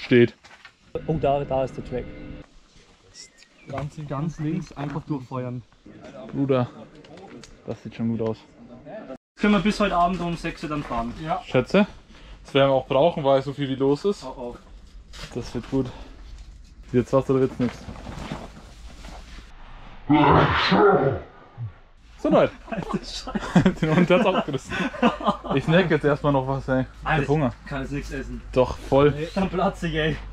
steht. Oh, da ist der Track. Ganz links einfach durchfeuern. Bruder, das sieht schon gut aus. Können wir bis heute Abend um 6 Uhr dann fahren? Ja. Schätze, das werden wir auch brauchen, weil so viel wie los ist. Auch. Das wird gut. Jetzt was oder wird's nichts? So Leute. Den Hund hat's aufgerissen. Ich snack jetzt erstmal noch was, ey. Ich hab Hunger. Kann jetzt nichts essen. Doch, voll. Dann platze ich, ey.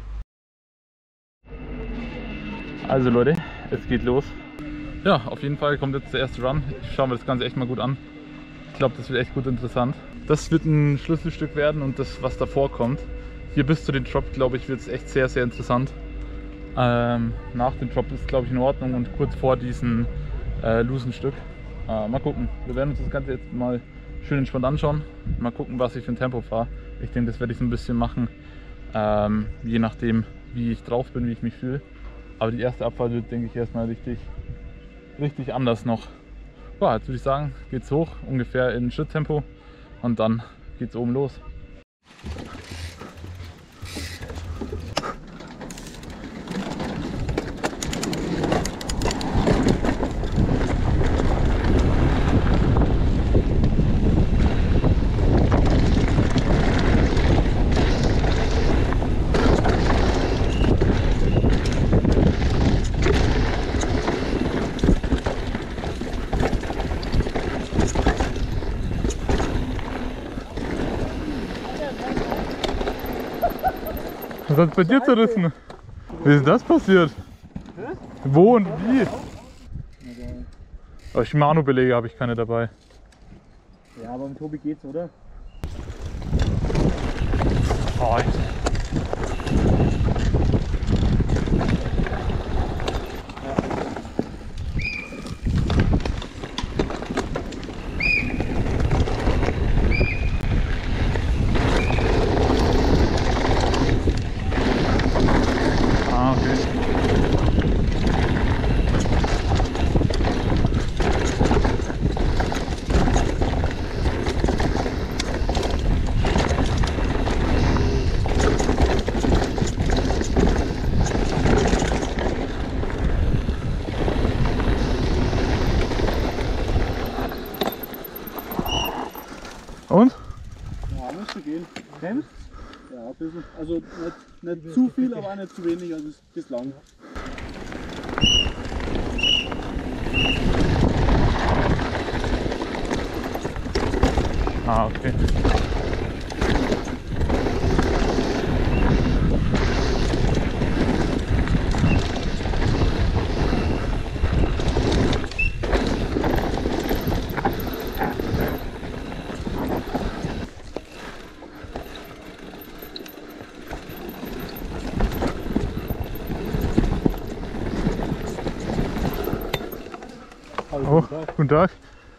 Also Leute, es geht los. Ja, auf jeden Fall kommt jetzt der erste Run. Ich schaue mir das Ganze echt mal gut an. Ich glaube, das wird echt gut interessant. Das wird ein Schlüsselstück werden und das, was davor kommt. Hier bis zu den Drop, glaube ich, wird es echt sehr, sehr interessant. Nach dem Drop ist, glaube ich, in Ordnung und kurz vor diesem loosen Stück. Mal gucken. Wir werden uns das Ganze jetzt mal schön entspannt anschauen. Mal gucken, was ich für ein Tempo fahre. Ich denke, das werde ich so ein bisschen machen, je nachdem, wie ich drauf bin, wie ich mich fühle. Aber die erste Abfahrt wird, denke ich, erstmal richtig anders noch. Ja, jetzt würde ich sagen, geht's hoch, ungefähr in Schritttempo und dann geht's oben los. Was hat bei dir zerrissen? Wie ist das passiert? Wo und wie? Aber Shimano-Belege habe ich keine dabei. Ja, aber mit Tobi geht's, oder? Oh, und? Ja, müsste gehen. Bremst? Ja, ein bisschen. Also nicht zu viel, aber auch nicht zu wenig, also bislang. Ah, okay. Oh, guten Tag.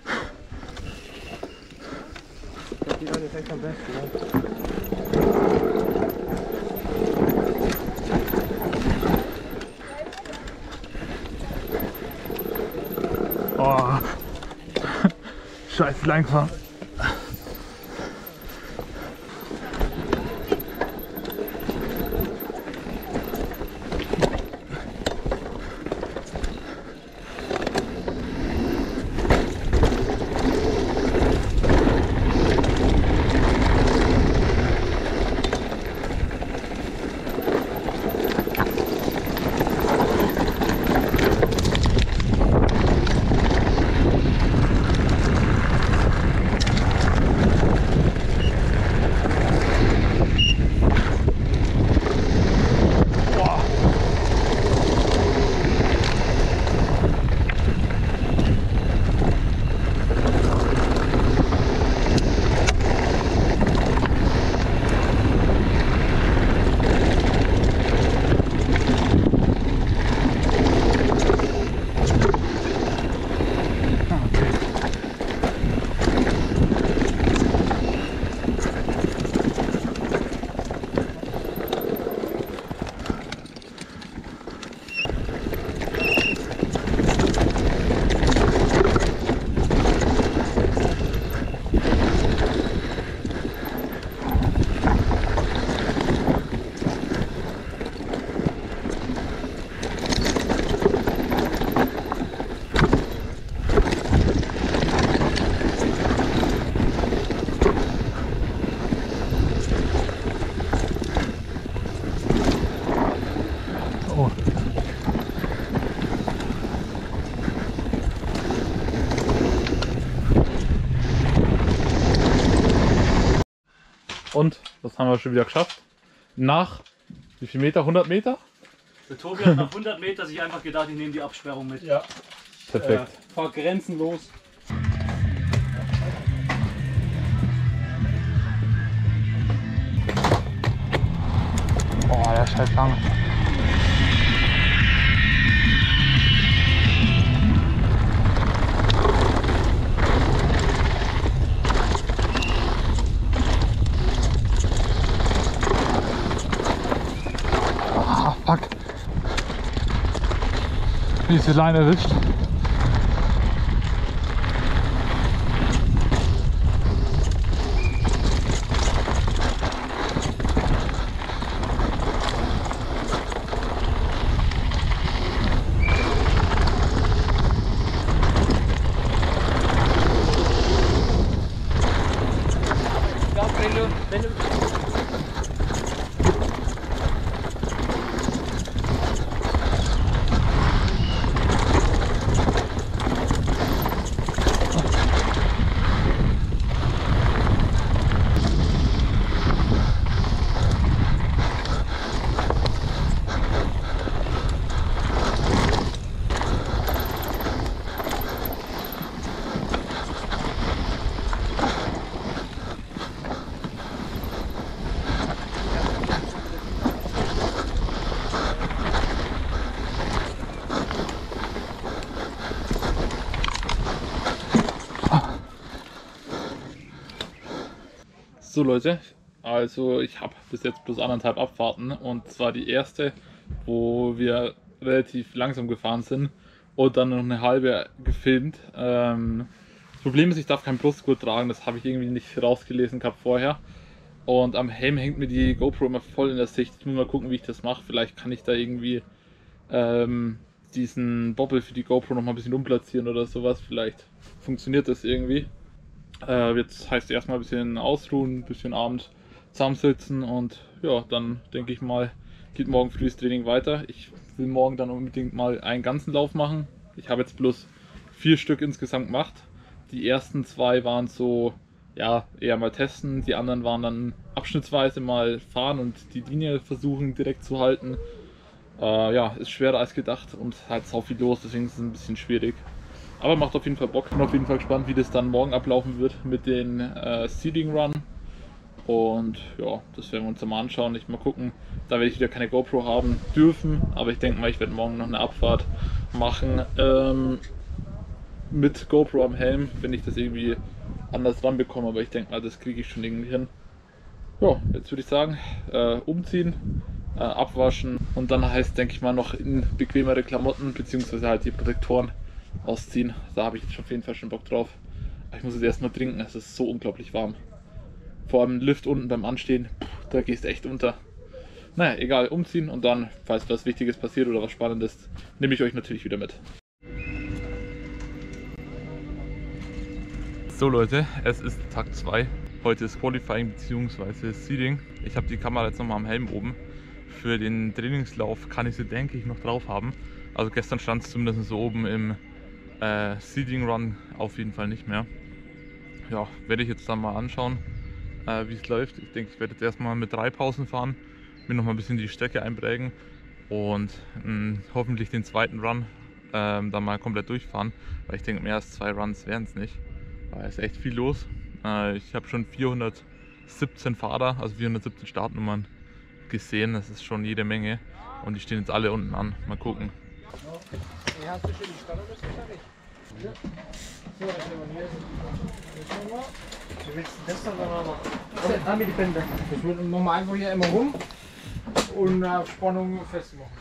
Die Leute ist echt am besten, ja. Oh. Scheiße, lang gefahren. Und das haben wir schon wieder geschafft. Nach wie viel Meter? 100 Meter? Der Tobi hat nach 100 Meter sich einfach gedacht, ich nehme die Absperrung mit. Ja. Perfekt. Fahr grenzenlos. Boah, der ist halt lang. Ah, fuck. Diese Leine erwischt. Wenn du So Leute, also ich habe bis jetzt bloß 1,5 Abfahrten und zwar die erste, wo wir relativ langsam gefahren sind und dann noch eine halbe gefilmt. Das Problem ist, ich darf kein Brustgurt tragen, das habe ich irgendwie nicht rausgelesen gehabt vorher. Und am Helm hängt mir die GoPro immer voll in der Sicht. Ich muss mal gucken, wie ich das mache. Vielleicht kann ich da irgendwie diesen Bobbel für die GoPro noch mal ein bisschen umplatzieren oder sowas. Vielleicht funktioniert das irgendwie. Jetzt heißt erstmal ein bisschen ausruhen, ein bisschen Abend zusammensitzen und ja, dann denke ich mal, geht morgen früh das Training weiter. Ich will morgen dann unbedingt mal einen ganzen Lauf machen. Ich habe jetzt bloß 4 Stück insgesamt gemacht. Die ersten 2 waren so, ja, eher mal testen, die anderen waren dann abschnittsweise mal fahren und die Linie versuchen direkt zu halten. Ja, ist schwerer als gedacht und halt sau viel los, deswegen ist es ein bisschen schwierig. Aber macht auf jeden Fall Bock. Bin auf jeden Fall gespannt, wie das dann morgen ablaufen wird mit den Seeding Run. Und ja, das werden wir uns dann mal anschauen. Mal gucken. Da werde ich wieder keine GoPro haben dürfen. Aber ich denke mal, ich werde morgen noch eine Abfahrt machen mit GoPro am Helm, wenn ich das irgendwie anders ranbekomme. Aber ich denke mal, das kriege ich schon irgendwie hin. Ja, jetzt würde ich sagen, umziehen, abwaschen und dann heißt, denke ich mal, noch in bequemere Klamotten beziehungsweise halt die Protektoren ausziehen. Da habe ich jetzt auf jeden Fall schon Bock drauf. Aber ich muss jetzt erstmal trinken, es ist so unglaublich warm. Vor allem im Lift unten beim Anstehen, da gehst du echt unter. Naja, egal, umziehen und dann, falls was Wichtiges passiert oder was Spannendes, nehme ich euch natürlich wieder mit. So Leute, es ist Tag 2. Heute ist Qualifying bzw. Seeding. Ich habe die Kamera jetzt nochmal am Helm oben. Für den Trainingslauf kann ich sie, denke ich, noch drauf haben. Also gestern stand es zumindest so oben im Seeding Run, auf jeden Fall nicht mehr. Ja, werde ich jetzt dann mal anschauen, wie es läuft. Ich denke, ich werde jetzt erstmal mit 3 Pausen fahren, mir noch mal ein bisschen die Strecke einprägen und hoffentlich den zweiten Run dann mal komplett durchfahren, weil ich denke, mehr als 2 Runs wären es nicht, weil es ist echt viel los. Ich habe schon 417 Fahrer, also 417 Startnummern gesehen, das ist schon jede Menge und die stehen jetzt alle unten an. Mal gucken. Hast du schon die Starterliste fertig? Ja. So, das nehmen wir hier. Das nochmal. Wie willst du das dann machen? Damit die Bänder. Das wird nochmal einfach hier immer rum und auf Spannung festmachen.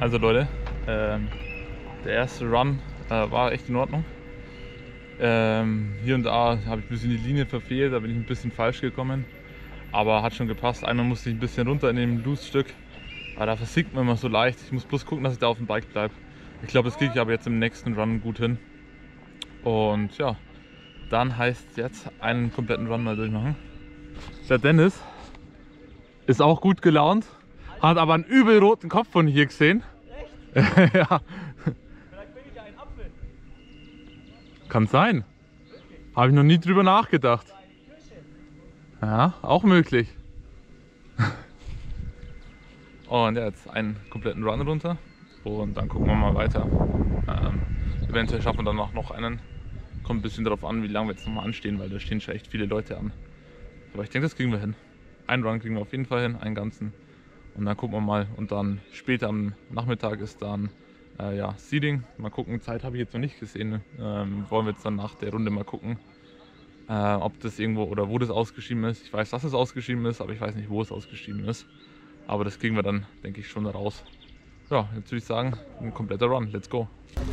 Also Leute, der erste Run war echt in Ordnung. Hier und da habe ich ein bisschen die Linie verfehlt, da bin ich ein bisschen falsch gekommen. Aber hat schon gepasst. Einmal musste ich ein bisschen runter in dem Loose-Stück. Aber da versinkt man immer so leicht. Ich muss bloß gucken, dass ich da auf dem Bike bleibe. Ich glaube, das kriege ich aber jetzt im nächsten Run gut hin. Und ja, dann heißt es jetzt einen kompletten Run mal durchmachen. Der Dennis ist auch gut gelaunt, hat aber einen übel roten Kopf von hier gesehen. Echt? Ja. Vielleicht bin ich ja ein Apfel. Kann sein. Habe ich noch nie drüber nachgedacht. Ja, auch möglich. Und jetzt einen kompletten Run runter und dann gucken wir mal weiter. Eventuell schaffen wir dann noch einen. Kommt ein bisschen darauf an, wie lange wir jetzt noch mal anstehen, weil da stehen schon echt viele Leute an. Aber ich denke, das kriegen wir hin. Einen Run kriegen wir auf jeden Fall hin, einen ganzen. Und dann gucken wir mal. Und dann später am Nachmittag ist dann ja, Seeding. Mal gucken, Zeit habe ich jetzt noch nicht gesehen. Wollen wir jetzt dann nach der Runde mal gucken, ob das irgendwo oder wo das ausgeschrieben ist. Ich weiß, dass es ausgeschrieben ist, aber ich weiß nicht, wo es ausgeschrieben ist. Aber das kriegen wir dann, denke ich, schon raus. Ja, jetzt würde ich sagen, ein kompletter Run. Let's go.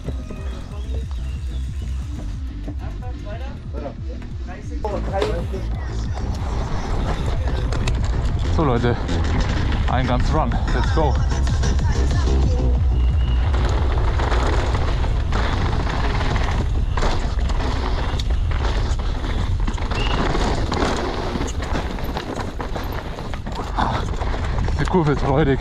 So Leute, ein ganz Run. Let's go. Die Kurve ist freudig.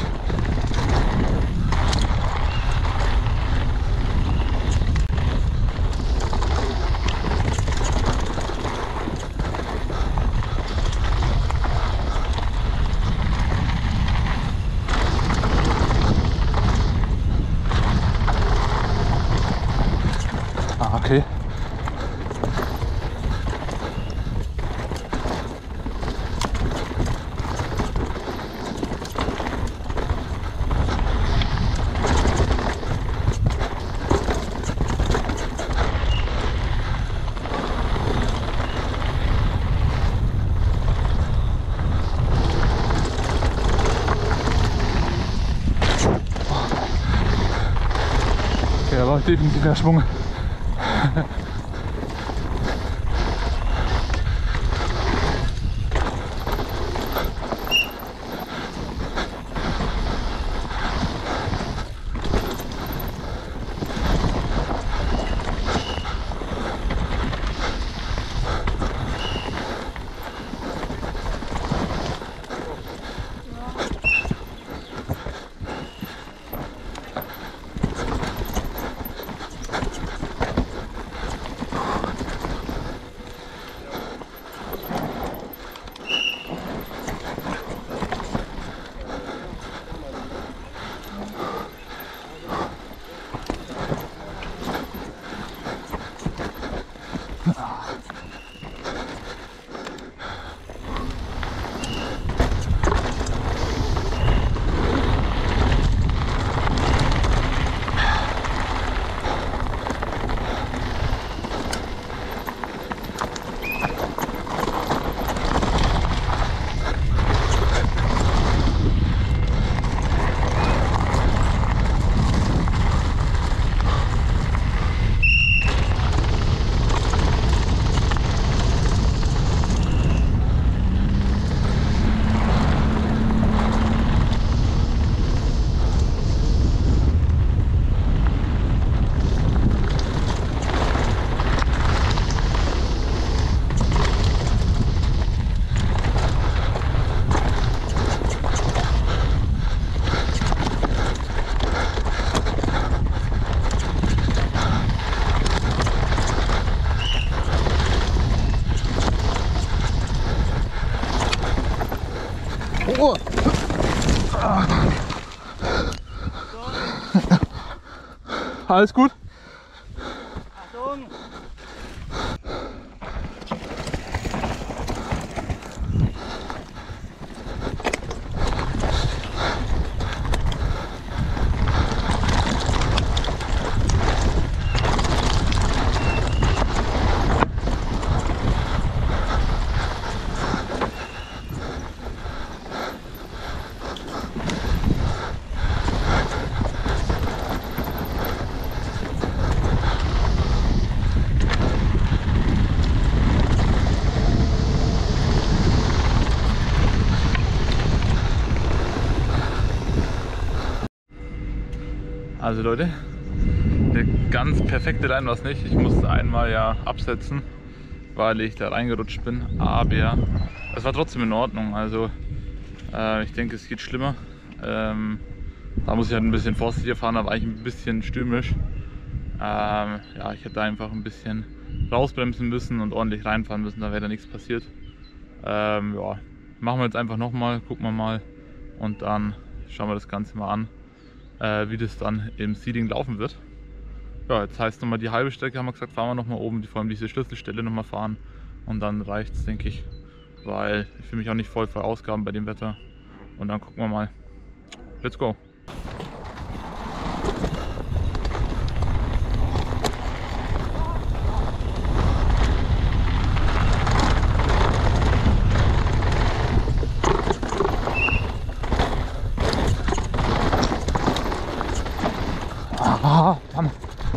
Okay. Ja, war definitiv der Schwung. Oh. Alles gut? Achtung! Also Leute, eine ganz perfekte Line war es nicht. Ich musste einmal ja absetzen, weil ich da reingerutscht bin. Aber es war trotzdem in Ordnung. Also ich denke, es geht schlimmer. Da muss ich halt ein bisschen vorsichtiger fahren, da war ich ein bisschen stürmisch. Ja, ich hätte einfach ein bisschen rausbremsen müssen und ordentlich reinfahren müssen, da wäre da nichts passiert. Ja, machen wir jetzt einfach nochmal, gucken wir mal und dann schauen wir das Ganze mal an, wie das dann im Seeding laufen wird. Ja, jetzt heißt nochmal die halbe Strecke, haben wir gesagt, fahren wir nochmal oben, vor allem diese Schlüsselstelle nochmal fahren und dann reicht es, denke ich, weil ich will mich auch nicht voll verausgaben bei dem Wetter und dann gucken wir mal. Let's go! Mann.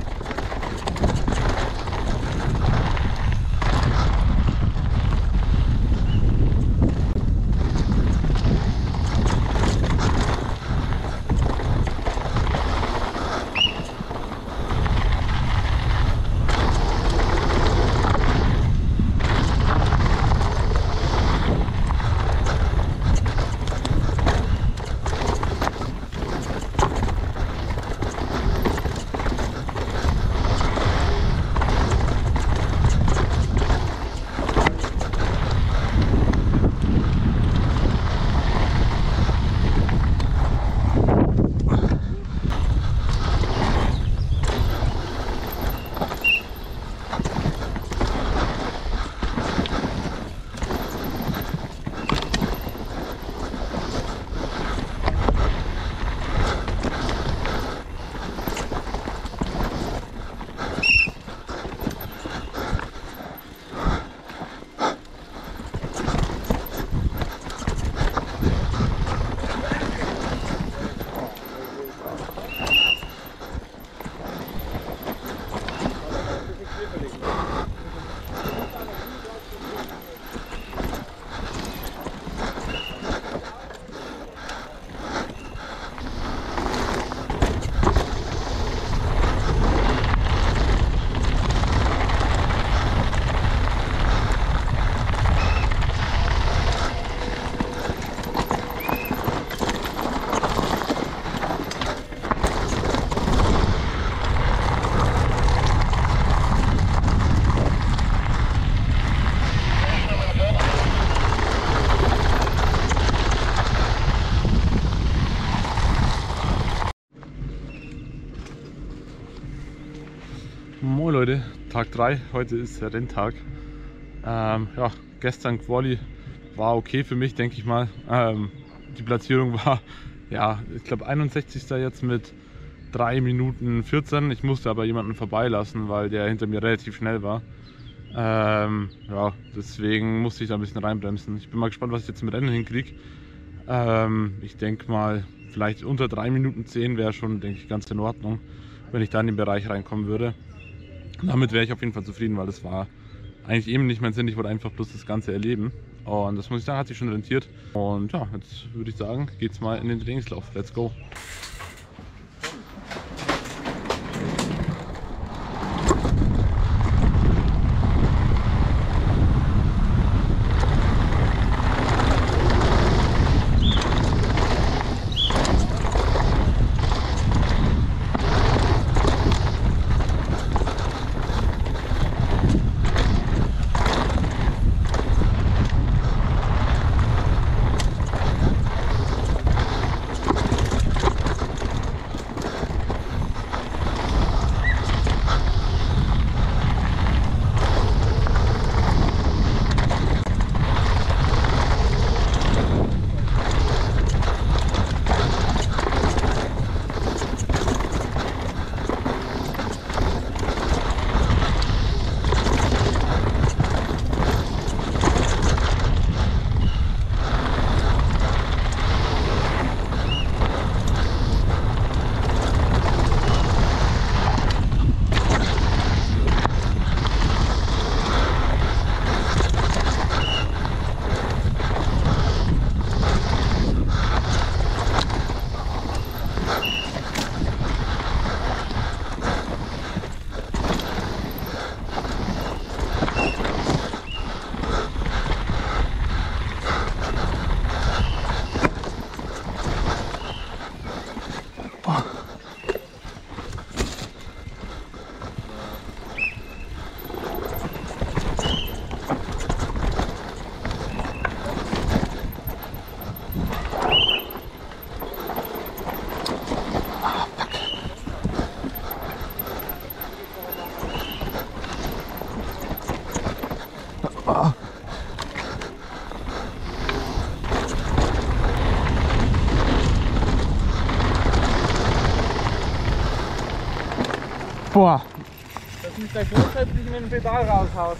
Moin Leute, Tag 3, heute ist der Renntag. Ja, gestern Quali war okay für mich, denke ich mal. Die Platzierung war, ja, ich glaube 61. jetzt mit 3 Minuten 14. Ich musste aber jemanden vorbeilassen, weil der hinter mir relativ schnell war. Ja, deswegen musste ich da ein bisschen reinbremsen. Ich bin mal gespannt, was ich jetzt im Rennen hinkriege. Ich denke mal, vielleicht unter 3 Minuten 10 wäre schon, denke ich, ganz in Ordnung, wenn ich da in den Bereich reinkommen würde. Damit wäre ich auf jeden Fall zufrieden, weil das war eigentlich eben nicht mein Sinn. Ich wollte einfach bloß das Ganze erleben. Und das muss ich sagen, hat sich schon rentiert. Und ja, jetzt würde ich sagen, geht's mal in den Trainingslauf. Let's go! Boah. Dass mich der grundsätzlich mit dem Pedal raushaut.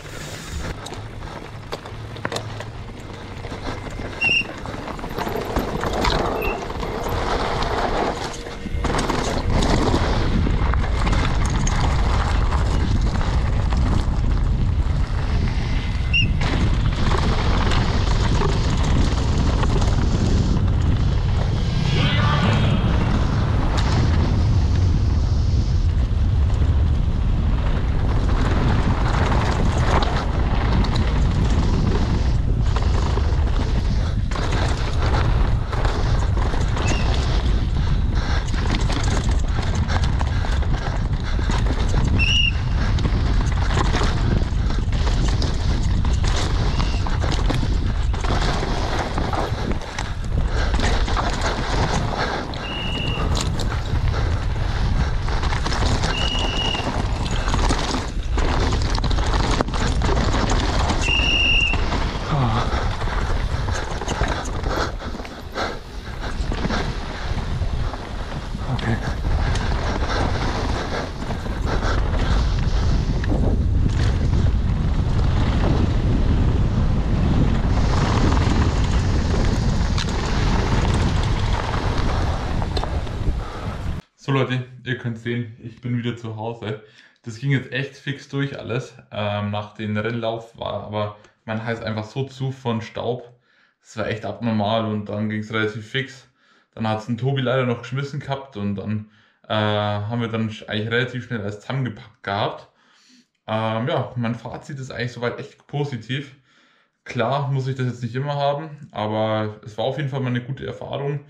So Leute, ihr könnt sehen, ich bin wieder zu Hause. Das ging jetzt echt fix durch alles. Nach dem Rennlauf war aber mein Hals einfach so zu von Staub. Das war echt abnormal und dann ging es relativ fix. Dann hat es den Tobi leider noch geschmissen gehabt und dann haben wir dann eigentlich relativ schnell alles zusammengepackt gehabt. Ja, mein Fazit ist eigentlich soweit echt positiv. Klar muss ich das jetzt nicht immer haben, aber es war auf jeden Fall mal eine gute Erfahrung.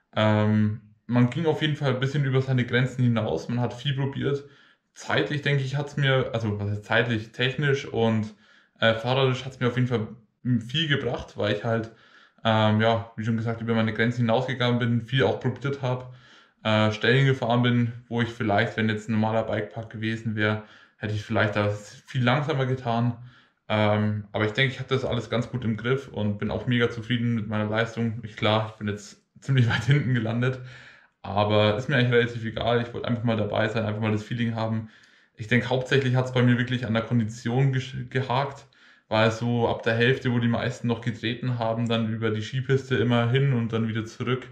Man ging auf jeden Fall ein bisschen über seine Grenzen hinaus, man hat viel probiert. Zeitlich, denke ich, hat es mir, also was heißt zeitlich, technisch und fahrerisch hat es mir auf jeden Fall viel gebracht, weil ich halt, ja, wie schon gesagt, über meine Grenzen hinausgegangen bin, viel auch probiert habe, Stellen gefahren bin, wo ich vielleicht, wenn jetzt ein normaler Bikepark gewesen wäre, hätte ich vielleicht das viel langsamer getan. Aber ich denke, ich habe das alles ganz gut im Griff und bin auch mega zufrieden mit meiner Leistung. Ich bin jetzt ziemlich weit hinten gelandet, aber ist mir eigentlich relativ egal. Ich wollte einfach mal dabei sein, einfach mal das Feeling haben. Ich denke, hauptsächlich hat es bei mir wirklich an der Kondition gehakt, weil so ab der Hälfte, wo die meisten noch getreten haben, dann über die Skipiste immer hin und dann wieder zurück.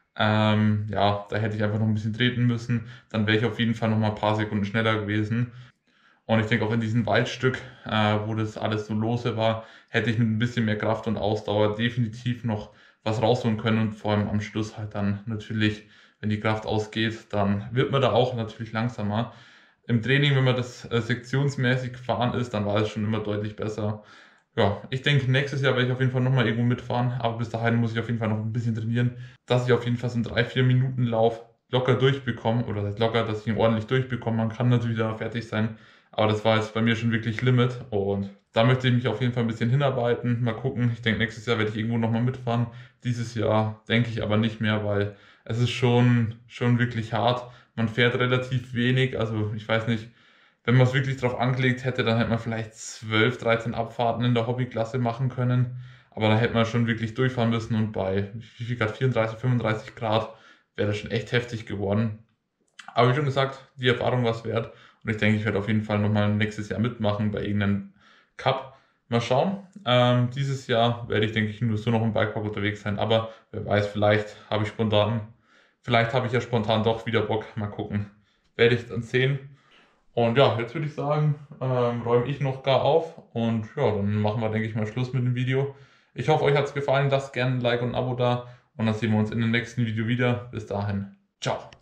Ja, da hätte ich einfach noch ein bisschen treten müssen. Dann wäre ich auf jeden Fall noch mal ein paar Sekunden schneller gewesen. Und ich denke auch in diesem Waldstück, wo das alles so lose war, hätte ich mit ein bisschen mehr Kraft und Ausdauer definitiv noch was rausholen können. Und vor allem am Schluss halt dann natürlich, wenn die Kraft ausgeht, dann wird man da auch natürlich langsamer. Im Training, wenn man das sektionsmäßig gefahren ist, dann war es schon immer deutlich besser. Ja, ich denke, nächstes Jahr werde ich auf jeden Fall nochmal irgendwo mitfahren, aber bis dahin muss ich auf jeden Fall noch ein bisschen trainieren, dass ich auf jeden Fall so einen 3-4 Minuten Lauf locker durchbekomme, oder das heißt locker, dass ich ihn ordentlich durchbekomme. Man kann natürlich da fertig sein, aber das war jetzt bei mir schon wirklich Limit und da möchte ich mich auf jeden Fall ein bisschen hinarbeiten. Mal gucken, ich denke, nächstes Jahr werde ich irgendwo nochmal mitfahren. Dieses Jahr denke ich aber nicht mehr, weil es ist schon wirklich hart. Man fährt relativ wenig, also ich weiß nicht, wenn man es wirklich drauf angelegt hätte, dann hätte man vielleicht 12, 13 Abfahrten in der Hobbyklasse machen können. Aber da hätte man schon wirklich durchfahren müssen und bei, wie viel Grad, 34, 35 Grad wäre das schon echt heftig geworden. Aber wie schon gesagt, die Erfahrung war es wert. Und ich denke, ich werde auf jeden Fall nochmal nächstes Jahr mitmachen bei irgendeinem Cup. Mal schauen. Dieses Jahr werde ich, denke ich, nur so noch im Bikepark unterwegs sein. Aber wer weiß, vielleicht habe ich ja spontan doch wieder Bock. Mal gucken. Werde ich dann sehen. Und ja, jetzt würde ich sagen, räume ich noch gar auf. Und ja, dann machen wir, denke ich mal, Schluss mit dem Video. Ich hoffe, euch hat es gefallen. Lasst gerne ein Like und ein Abo da. Und dann sehen wir uns in dem nächsten Video wieder. Bis dahin. Ciao.